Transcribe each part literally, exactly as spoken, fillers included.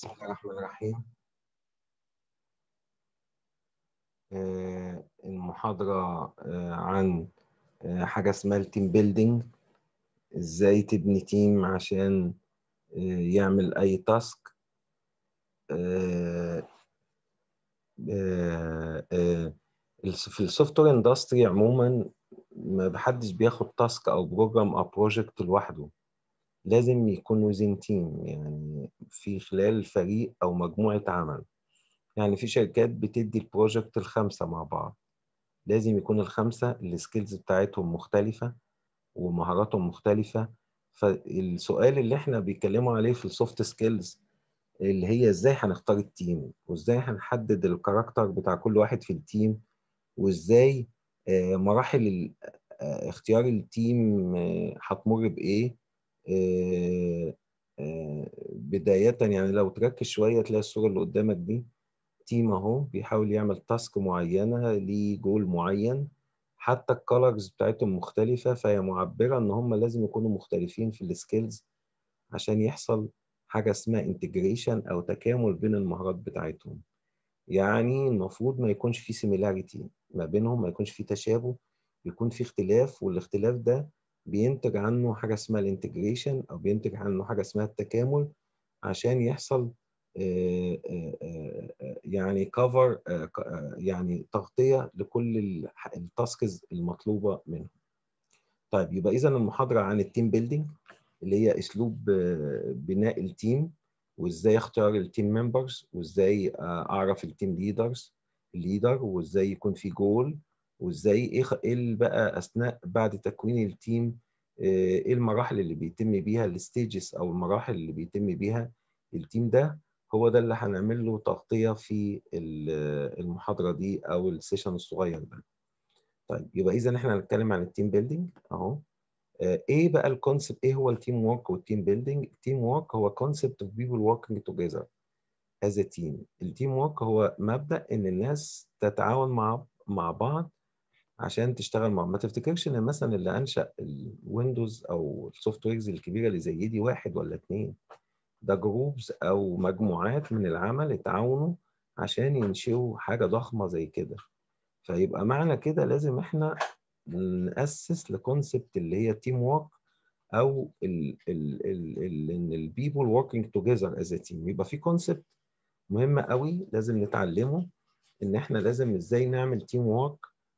بسم الله الرحمن الرحيم. آه، المحاضرة آه، عن آه، حاجة اسمها التيم بيلدينج. ازاي تبني تيم عشان آه، يعمل اي تاسك. آه، آه، آه، في السوفت وير اندستري عموما ما بحدش بياخد تاسك او بروجرام او بروجكت لوحده، لازم يكون وزين تيم، يعني في خلال فريق او مجموعة عمل. يعني في شركات بتدي البروجكت الخمسة مع بعض، لازم يكون الخمسة السكيلز بتاعتهم مختلفة ومهاراتهم مختلفة. فالسؤال اللي احنا بيتكلموا عليه في السوفت سكيلز اللي هي ازاي هنختار التيم، وازاي هنحدد الكاركتر بتاع كل واحد في التيم، وازاي آه، مراحل ال- آه، اختيار التيم آه، هتمر بإيه. آه، آه، بداية يعني لو تركز شوية تلاقي الصورة اللي قدامك دي تيم اهو بيحاول يعمل تاسك معينة لجول معين، حتى الكالرز بتاعتهم مختلفة، فهي معبرة ان هم لازم يكونوا مختلفين في السكيلز عشان يحصل حاجة اسمها انتجريشن او تكامل بين المهارات بتاعتهم. يعني المفروض ما يكونش في سيميلاريتي ما بينهم، ما يكونش في تشابه، يكون في اختلاف، والاختلاف ده بينتج عنه حاجة اسمها الانتجريشن او بينتج عنه حاجة اسمها التكامل عشان يحصل آه، آه، آه، آه، يعني كفر، يعني تغطية لكل التاسكز المطلوبة منهم. طيب يبقى إذا المحاضرة عن التيم بيلدينج اللي هي أسلوب آه، بناء التيم، وإزاي أختار التيم ممبرز، وإزاي آه، أعرف التيم ليدرز الليدر، وإزاي يكون في جول، وإزاي إيه خ- إيه اللي بقى أثناء بعد تكوين التيم، آه، إيه المراحل اللي بيتم بيها الستيجز أو المراحل اللي بيتم بيها التيم ده. هو ده اللي هنعمل له تغطية في ال- المحاضرة دي أو السيشن الصغير ده. طيب يبقى إذا إحنا هنتكلم عن التيم بيلدينج أهو. آه، ايه بقى الكونسبت، ايه هو التيم وورك والتيم بيلدينج؟ التيم وورك هو كونسبت اوف بيبل working together as a team. التيم وورك هو مبدأ ان الناس تتعاون مع مع بعض عشان تشتغل مع. ما تفتكرش ان مثلا اللي انشأ الويندوز او السوفت ويرز الكبيره اللي زي دي واحد ولا اتنين، ده جروبز او مجموعات من العمل اتعاونوا عشان ينشئوا حاجه ضخمه زي كده. فيبقى معنى كده لازم احنا نأسس لكونسبت اللي هي تيم وورك، او ال ال ال ال ان البيبل working together as a team. يبقى في كونسبت مهم قوي لازم نتعلمه، ان احنا لازم ازاي نعمل تيم وورك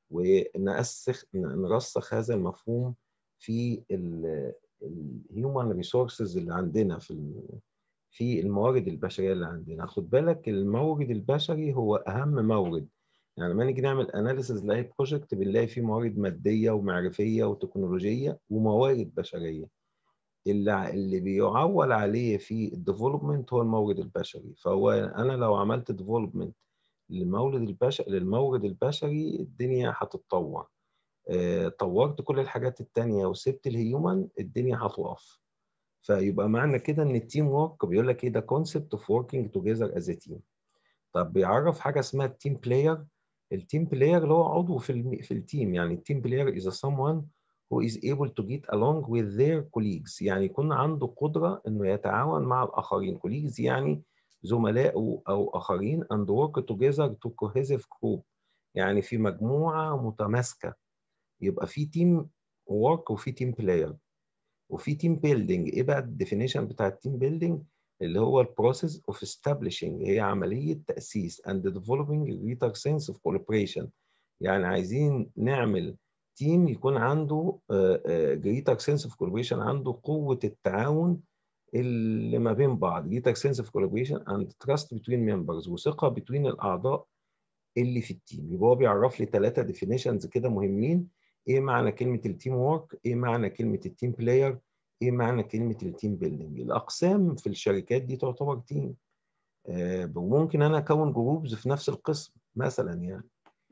ونأسس نرسخ هذا المفهوم في الهيومن ريسورسز اللي عندنا، في في الموارد البشريه اللي عندنا. خد بالك المورد البشري هو اهم مورد. يعني لما نيجي نعمل اناليسز لاي بروجكت بنلاقي فيه موارد ماديه ومعرفيه وتكنولوجيه وموارد بشريه. اللي اللي بيعول عليه في الديفلوبمنت هو المورد البشري. فهو انا لو عملت ديفلوبمنت للمورد البشري للمورد البشري الدنيا هتتطور. آه، طورت كل الحاجات التانية وسبت الهيومن الدنيا هتقف. فيبقى معنى كده ان التيم ورك بيقول لك ايه ده كونسبت اوف وركينج توجذر از تيم. طب بيعرف حاجه اسمها التيم بلاير. التيم بلاير اللي هو عضو في الم... في التيم. يعني التيم بلاير is someone who is able to get along with their colleagues، يعني يكون عنده قدره انه يتعاون مع الاخرين. colleagues يعني زملائه او اخرين and work together to cohesive group، يعني في مجموعه متماسكه. يبقى في تيم ورك وفي تيم بلاير وفي تيم بيلدينج. ايه بقى الديفينيشن بتاع التيم بيلدينج؟ اللي هو البروسيس اوف establishing، هي عمليه تاسيس and developing greater sense of collaboration. يعني عايزين نعمل تيم يكون عنده greater sense of collaboration، عنده قوه التعاون اللي ما بين بعض. greater sense of collaboration and trust between members، وثقه بين الاعضاء اللي في التيم. يبقى هو بيعرف لي ثلاثه ديفينيشنز كده مهمين. ايه معنى كلمه التيم وورك، ايه معنى كلمه التيم بلاير، ايه معنى كلمه التيم بيلدينج. الاقسام في الشركات دي تعتبر تيم. آه وممكن انا اكون جروبز في نفس القسم مثلا يعني.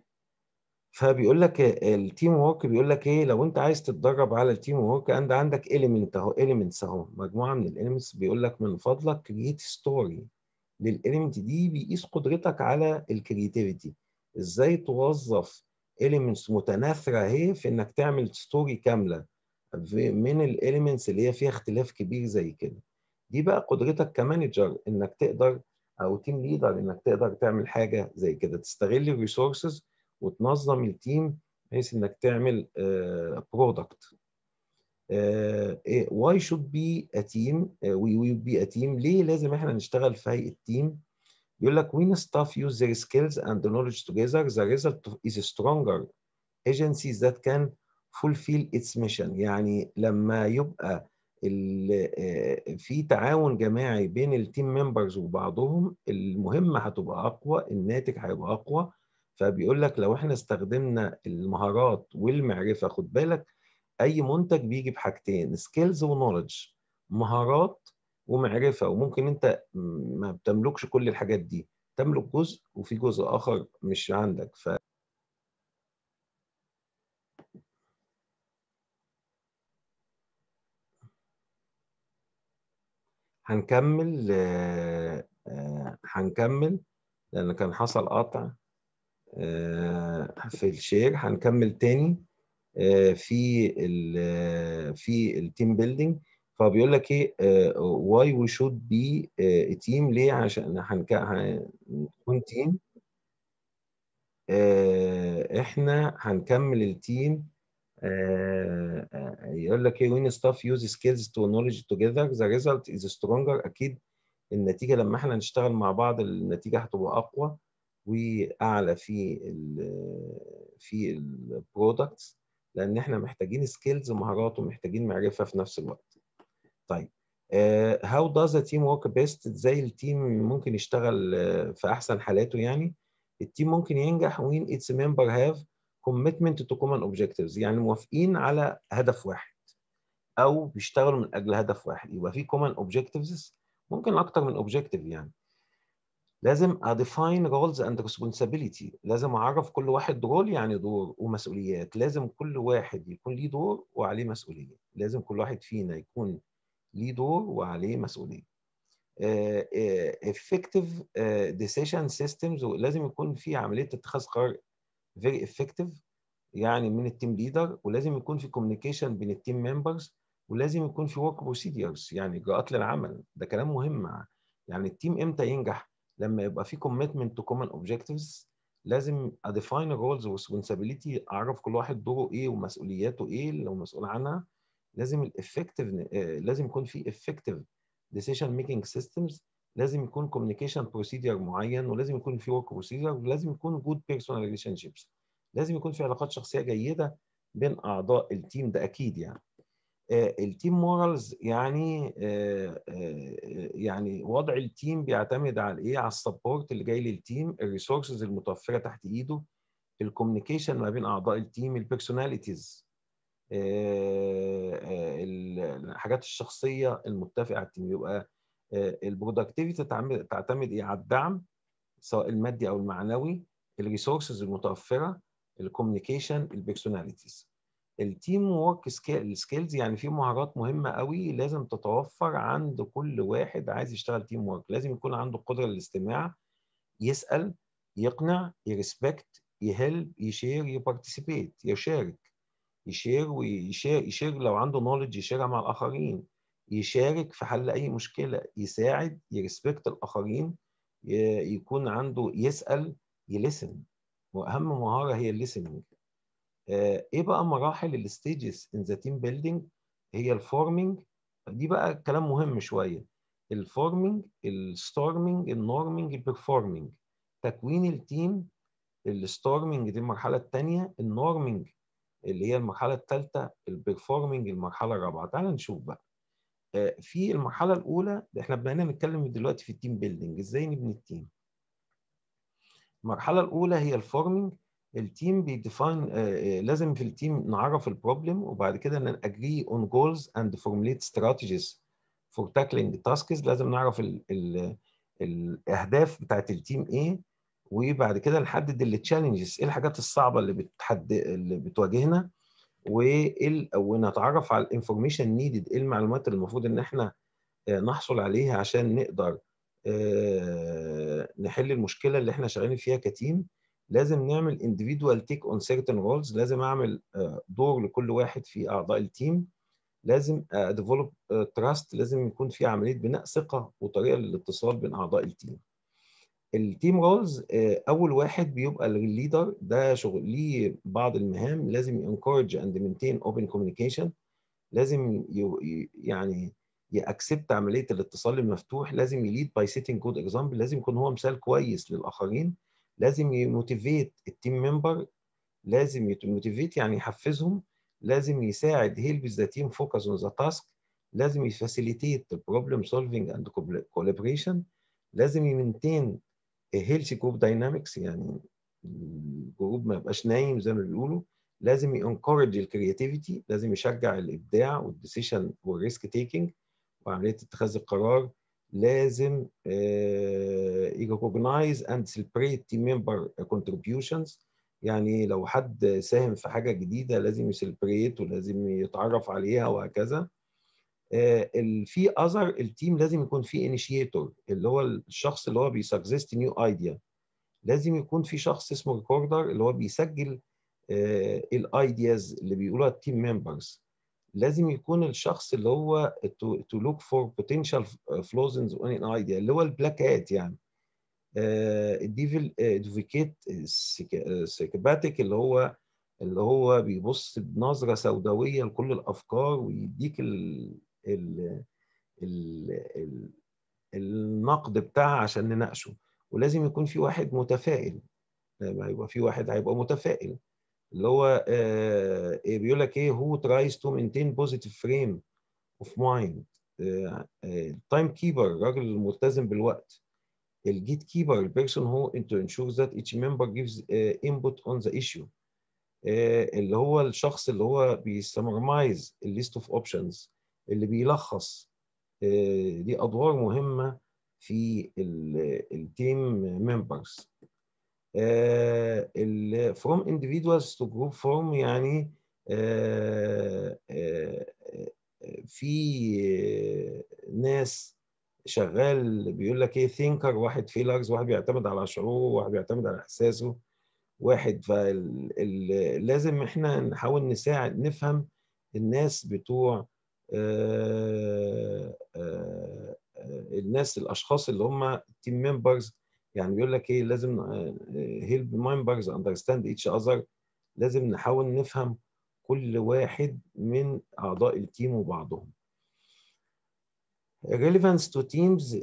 فبيقول لك التيم وورك، بيقول لك ايه لو انت عايز تتدرب على التيم وورك انت عندك اليمنت اهو، اليمنتس اهو مجموعه من الاليمنتس. بيقول لك من فضلك كرييت ستوري للاليمنت دي، بيقيس قدرتك على الكرياتيفيتي. ازاي توظف اليمنتس متناثره اهي في انك تعمل ستوري كامله من الاليمنتس اللي هي فيها اختلاف كبير زي كده. دي بقى قدرتك كمانجر انك تقدر، او تيم ليدر، انك تقدر تعمل حاجه زي كده، تستغل الريسورسز وتنظم التيم بحيث انك تعمل برودكت. why should be a team uh, we will be a team. ليه لازم احنا نشتغل في هيئه تيم؟ يقول لك when staff use their skills and knowledge together the result is stronger agencies that can fulfill its mission. يعني لما يبقى في تعاون جماعي بين التيم ممبرز وبعضهم، المهمة هتبقى أقوى، الناتج هيبقى أقوى. فبيقول لك لو احنا استخدمنا المهارات والمعرفة، خد بالك أي منتج بيجي بحاجتين، سكيلز ونولج، مهارات ومعرفة. وممكن أنت ما بتملكش كل الحاجات دي، تملك جزء وفي جزء آخر مش عندك. ف هنكمل آه، آه، هنكمل لأن كان حصل قطع آه، في الشير. هنكمل تاني آه، في ال في التيم بيلدينج. فبيقول لك ايه واي وي شود بي تيم. ليه؟ عشان هنك- هنكون تيم. احنا هنكمل التيم. آه، آه، يقول لك ايه when staff use skills to knowledge together the result is stronger. اكيد النتيجه لما احنا نشتغل مع بعض النتيجه هتبقى اقوى واعلى في ال في البرودكتس، لان احنا محتاجين سكيلز ومهارات ومحتاجين معرفه في نفس الوقت. طيب uh, how does a team work best؟ ازاي التيم ممكن يشتغل uh, في احسن حالاته؟ يعني التيم ممكن ينجح when its member have commitment to common objectives، يعني موافقين على هدف واحد او بيشتغلوا من اجل هدف واحد. يبقى في common objectives، ممكن اكتر من objective يعني. لازم define roles and responsibility، لازم اعرف كل واحد رول يعني دور ومسؤوليات. لازم كل واحد يكون ليه دور وعليه مسؤولية، لازم كل واحد فينا يكون ليه دور وعليه مسؤولية. uh, uh, effective uh, decision systems، ولازم يكون في عملية اتخاذ قرار very effective يعني من التيم ليدر، ولازم يكون في communication بين التيم ممبرز، ولازم يكون في work procedures يعني إجراءات للعمل. ده كلام مهم. يعني التيم امتى ينجح؟ لما يبقى في commitment to common objectives، لازم define roles و responsibility، اعرف كل واحد دوره ايه ومسؤولياته ايه لو مسؤول عنها. لازم الافكتيف لازم يكون في effective decision making systems، لازم يكون communication procedure معين، ولازم يكون في work procedure، ولازم يكون good personal relationships، لازم يكون في علاقات شخصية جيدة بين أعضاء التيم. ده أكيد يعني. التيم مورالز يعني آه، آه، يعني وضع التيم بيعتمد على ايه؟ على السبورت اللي جاي للتيم، الريسورسز المتوفره تحت ايده، الكوميونيكيشن ما بين اعضاء التيم، البيرسوناليتيز، الحاجات الشخصيه المتفقه على التيم. يبقى البرودكتيفيتي تعتمد ايه؟ على الدعم سواء المادي او المعنوي، الريسورسز المتوفره، الكوميونيكيشن، البيرسوناليتيز. التيم وورك سكيلز يعني في مهارات مهمه قوي لازم تتوفر عند كل واحد عايز يشتغل تيم وورك. لازم يكون عنده قدره للاستماع، يسال، يقنع، يرسبكت، يهلب، يشير، يبارتيسيبيت، يشارك، يشير ويشير يشير لو عنده نولج يشيرها مع الاخرين، يشارك في حل اي مشكله، يساعد، يرسبكت الاخرين، يكون عنده، يسال، يلسن. واهم مهاره هي الليسننج. ايه بقى مراحل الستيجز ان ذا تيم بيلدينج؟ هي الفورمينج، دي بقى كلام مهم شويه. الفورمينج، الستورمينج، النورمينج، البرفورمينج. تكوين التيم، الستورمينج دي المرحله الثانيه، النورمينج اللي هي المرحله الثالثه، البرفورمينج المرحله الرابعه. تعال نشوف بقى. في المرحله الاولى احنا بدأنا نتكلم دلوقتي في التيم بيلدينج، ازاي نبني التيم. المرحله الاولى هي الفورمينج. التيم بيديفاين، لازم في التيم نعرف البروبلم، وبعد كده نأجري اون جولز اند فورمulate strategies فور تاكلينج تاسكس. لازم نعرف ال ال الاهداف بتاعت التيم ايه، وبعد كده نحدد التشالنجز، ايه الحاجات الصعبه اللي بتحد اللي بتواجهنا، وايه ونتعرف على الانفورميشن نيدد، ايه المعلومات اللي المفروض ان احنا نحصل عليها عشان نقدر نحل المشكله اللي احنا شغالين فيها كتيم. لازم نعمل individual take on certain roles، لازم اعمل دور لكل واحد في اعضاء التيم. لازم ديفلوب تراست، لازم يكون في عمليه بناء ثقه وطريقه للاتصال بين اعضاء التيم. التيم رولز، اول واحد بيبقى الليدر، ده شغل ليه بعض المهام، لازم انكورج اند مينتين اوبن كوميونيكيشن، لازم يعني يأكسبت عمليه الاتصال المفتوح، لازم يليد باي سيتنج جود اكزامبل، لازم يكون هو مثال كويس للاخرين، لازم يموتيفيت التيم ممبر، لازم يموتيفيت يعني يحفزهم، لازم يساعد هيلب ذا تيم فوكس اون ذا تاسك، لازم يفاسيليتيت بروبلم سولفنج اند كولابريشن، لازم يمنتين هيلثي جروب داينامكس، يعني الجروب ما يبقاش نايم زي ما بيقولوا، لازم ينكورج الكرياتيفيتي، لازم يشجع الابداع والديسيشن والريسك تيكينج وعمليه اتخاذ القرار، لازم يريكوجنايز اند سيلبريت تيم ممبر كونتريبيوشنز، يعني لو حد ساهم في حاجه جديده لازم يسيلبريت ولازم يتعرف عليها وهكذا. في اذر التيم لازم يكون في انيشيتور، اللي هو الشخص اللي هو بيسجست نيو ايديا، لازم يكون في شخص اسمه ريكوردر اللي هو بيسجل الايدياز اللي بيقولوها التيم ممبرز، لازم يكون الشخص اللي هو تو لوك فور بوتنشال فلوز ان ان ايديا، اللي هو البلاك هات يعني، الديفل ادفوكيت سيكباتيك، اللي هو اللي هو بيبص بنظره سوداويه لكل الافكار ويديك ال ال ال ال النقد بتاعها عشان نناقشه، ولازم يكون في واحد متفائل، لما يبقى في واحد هيبقى متفائل، اللي هو آه بيقول لك ايه هو tries to maintain positive frame of mind، التايم كيبر الراجل الملتزم بالوقت، الجيت كيبر البيرسون هو to ensure that each member gives uh, input on the issue، uh, اللي هو الشخص اللي هو بيسمرمايز الليست اوف اوبشنز، اللي بيلخص، uh, دي ادوار مهمه في التيم ممبرز. ال from individuals to group form، يعني uh, uh, في ناس شغال بيقول لك ايه ثينكر، واحد فيلرز، واحد بيعتمد على شعوره، واحد بيعتمد على احساسه، واحد فلازم احنا نحاول نساعد نفهم الناس بتوع آآ آآ الناس الاشخاص اللي هم تيم ممبرز، يعني بيقول لك ايه لازم هيلب ممبرز اندرستاند ايتش اذر، لازم نحاول نفهم كل واحد من اعضاء التيم وبعضهم. relevance to teams،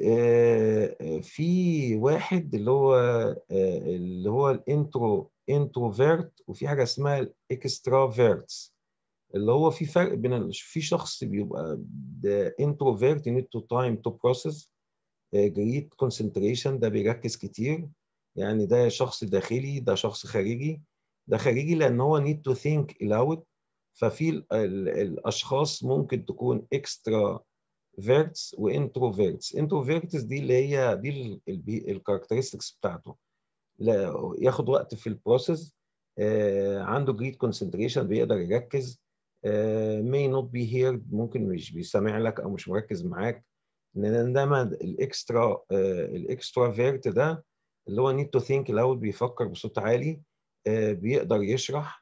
في واحد اللي هو اللي هو الانترو انتروفيرت، وفي حاجه اسمها الاكسترافيرتس، اللي هو في فرق بين في شخص بيبقى ده introvert you need to time to process great concentration، ده بيركز كتير، يعني ده شخص داخلي، ده شخص خارجي، ده خارجي لان هو need to think aloud، ففي ال ال الاشخاص ممكن تكون extra فيرتس وانتروفيرتس، انتروفيرتس دي اللي هي دي الكاركترستكس بتاعته، لا ياخد وقت في البروسيس، آه عنده جريد كونسنتريشن بيقدر يركز، آه may not be heard ممكن مش بيسمع لك او مش مركز معاك، انما الاكسترا آه الاكسترا فيرت ده اللي هو need to think loud، بيفكر بصوت عالي، آه بيقدر يشرح،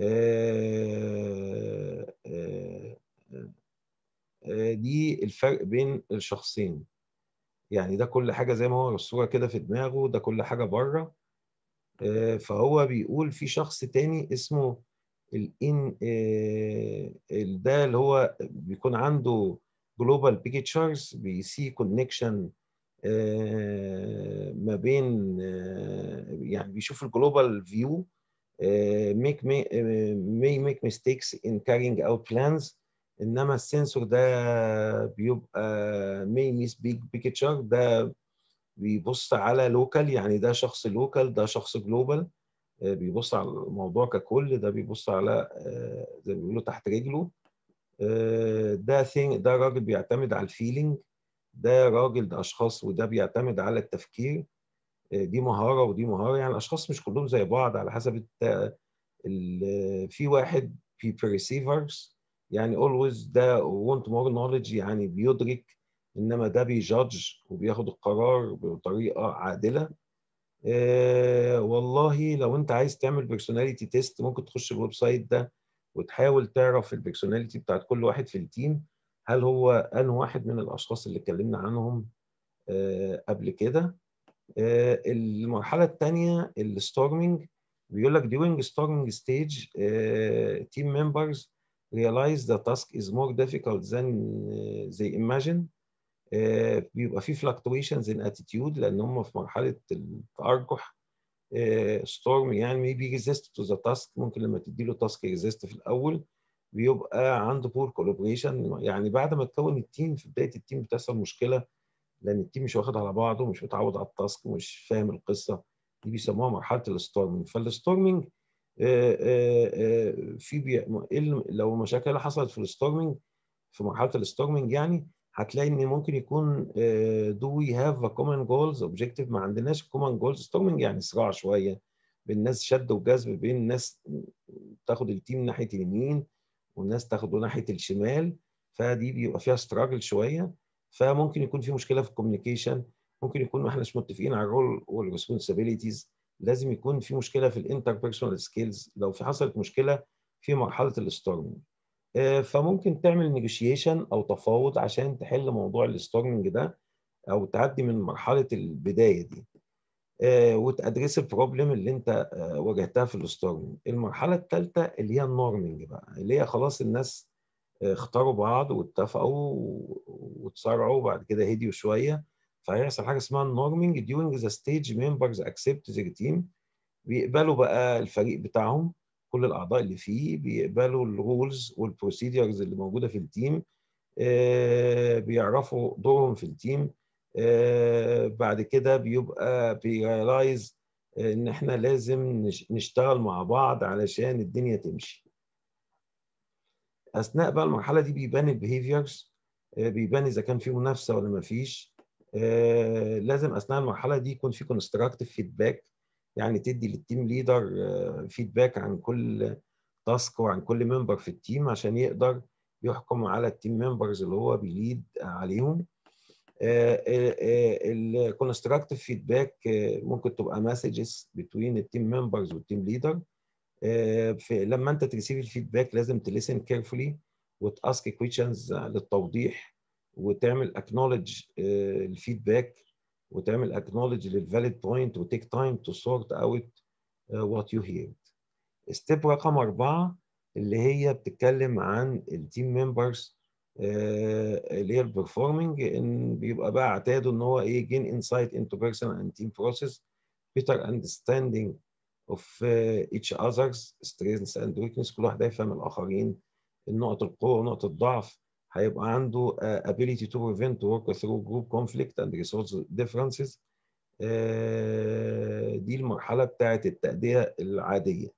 آه آه دي الفرق بين الشخصين، يعني ده كل حاجة زي ما هو الصورة كده في دماغه، ده كل حاجة بره، فهو بيقول في شخص تاني اسمه الان ده اللي هو بيكون عنده جلوبال بيكتشرز، بيسي كونكشن ما بين، يعني بيشوف الجلوبال فيو، make may, may make mistakes in carrying out plans، انما السنسور ده بيبقى may miss big picture، ده بيبص على لوكال، يعني ده شخص لوكال، ده شخص جلوبال، بيبص على الموضوع ككل، ده بيبص على زي ما بيقولوا تحت رجله، ده ثينج، ده راجل بيعتمد على الفيلينج، ده راجل، ده اشخاص، وده بيعتمد على التفكير، دي مهارة ودي مهارة، يعني الاشخاص مش كلهم زي بعض على حسب الت... في واحد في perceivers، يعني always ده want more knowledge، يعني بيدرك، انما ده بيجادج وبياخد القرار بطريقه عادله. آه والله لو انت عايز تعمل personality test ممكن تخش الويب سايت ده وتحاول تعرف البيرسوناليتي بتاعت كل واحد في التيم، هل هو أنهي واحد من الأشخاص اللي اتكلمنا عنهم آه، قبل كده. آه، المرحلة الثانية الستورمنج، بيقول لك during storming stage uh, team members realize the task is more difficult than uh, they imagine. uh, بيبقى في fluctuations in attitude لأن هم في مرحلة التأرجح. ستورم يعني maybe resist to the task، ممكن لما تدي له تاسك resist في الأول. بيبقى عنده poor collaboration، يعني بعد ما تكون التيم في بداية التيم بتحصل مشكلة لان التيم مش واخد على بعضه، مش متعود على التاسك، مش فاهم القصه. دي بيسموها مرحله الستورمنج. فالستورمنج في بي... لو مشاكل حصلت في الستورمنج، في مرحله الستورمنج يعني هتلاقي ان ممكن يكون دو وي هاف ا كومن جولز اوبجيكتيف، ما عندناش كومن جولز. ستورمنج يعني صراع شويه بين الناس، شد وجذب بين الناس، تاخد التيم ناحيه اليمين والناس تاخده ناحيه الشمال، فدي بيبقى فيها ستراجل شويه. فممكن يكون في مشكله في الكوميونيكيشن، ممكن يكون ما احناش متفقين على الرول والريسبونسابيلتيز، لازم يكون في مشكله في الانتربيرسونال سكيلز لو في حصلت مشكله في مرحله الستورمنج. فممكن تعمل نيجوشيشن او تفاوض عشان تحل موضوع الستورمنج ده، او تعدي من مرحله البدايه دي وتادريس البروبلم اللي انت واجهتها في الستورمنج. المرحله الثالثه اللي هي النورمنج بقى، اللي هي خلاص الناس اختاروا بعض واتفقوا وتصارعوا وبعد كده هديوا شويه، فهيحصل حاجه اسمها النورمنج. during the stage members accept their team، بيقبلوا بقى الفريق بتاعهم، كل الاعضاء اللي فيه بيقبلوا الرولز والبروسيدرز اللي موجوده في التيم، آه بيعرفوا دورهم في التيم. آه بعد كده بيبقى بيرالايز ان احنا لازم نشتغل مع بعض علشان الدنيا تمشي. اثناء بقى المرحله دي بيبان البيهيفيرز، بيبان اذا كان في منافسه ولا ما فيش. لازم اثناء المرحله دي يكون في كونستراكتيف فيدباك، يعني تدي للتيم ليدر فيدباك عن كل تاسك وعن كل ممبر في التيم عشان يقدر يحكم على التيم ممبرز اللي هو بيليد عليهم. الكونستراكتيف فيدباك ممكن تبقى مسجز بين التيم ممبرز والتيم ليدر. في لما انت تريسيف الفيدباك لازم تليسن كيرفولي وتاسك كويشنز للتوضيح، وتعمل اكنولج الفيدباك، وتعمل اكنولج للفاليد بوينت، وتيك تايم تو سورت اوت وات يو هيرد. ستيب رقم أربعة اللي هي بتتكلم عن التيم ممبرز اللي هي البرفورمنج، ان بيبقى بقى اعتادوا ان هو ايه gain insight into personal and team process, better understanding of uh, each other's strengths and weakness. كل واحد يفهم الآخرين، النقط القوة ونقط الضعف. هيبقى عنده uh, ability to prevent work through group conflict and resolve differences. uh, دي المرحلة بتاعت التأدية العادية.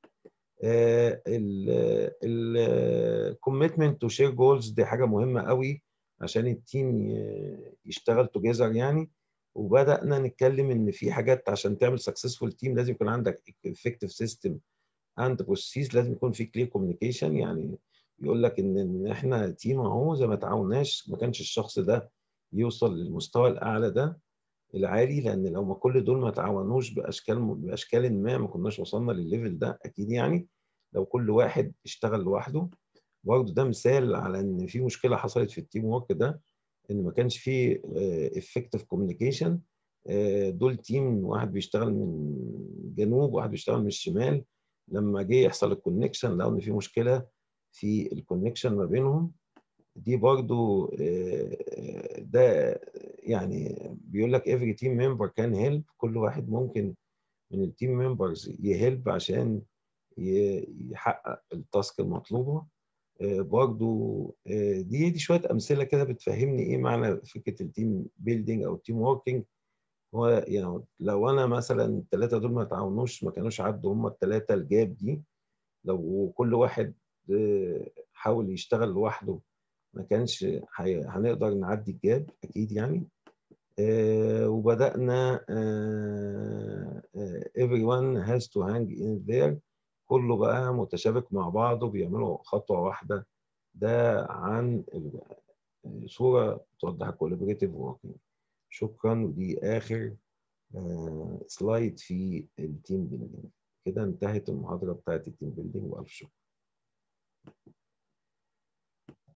الكوميتمنت تو شير جولز دي حاجة مهمة قوي عشان التيم يشتغل توجذر يعني. وبدأنا نتكلم ان في حاجات عشان تعمل سكسسفول تيم لازم يكون عندك افكتيف سيستم اند بروسيس، لازم يكون في كلير كوميونيكيشن. يعني يقول لك ان ان احنا تيم اهو، زي ما تعاوناش ما كانش الشخص ده يوصل للمستوى الاعلى ده العالي، لان لو ما كل دول ما تعاونوش باشكال باشكال ما ما كناش وصلنا للليفل ده اكيد يعني. لو كل واحد اشتغل لوحده، برضه ده مثال على ان في مشكله حصلت في التيم ورك ده، ان ما كانش فيه افكتيف كوميونيكيشن. دول تيم، واحد بيشتغل من جنوب وواحد بيشتغل من الشمال، لما جه يحصل الكونكشن لقوا ان في مشكله في الكونكشن ما بينهم. دي برضو ده يعني بيقول لك every team member can help، كل واحد ممكن من التيم ممبرز يهلب عشان يحقق التاسك المطلوبه. برضو دي دي شويه امثله كده بتفهمني ايه معنى فكره التيم بيلدينج او التيم ووركينج. هو يعني لو انا مثلا الثلاثه دول ما تعاونوش، ما كانوش عدوا هم الثلاثه الجاب دي، لو كل واحد حاول يشتغل لوحده ما كانش هنقدر نعدي الجاب اكيد يعني. آه وبدأنا آه آه everyone has to hang in there، كله بقى متشابك مع بعضه بيعملوا خطوة واحدة. ده عن صورة توضح الكولابريتيف وركينج. شكرا، ودي آخر آه سلايد في التيم بيلدينج. كده انتهت المحاضرة بتاعت التيم بيلدينج، وألف شكر.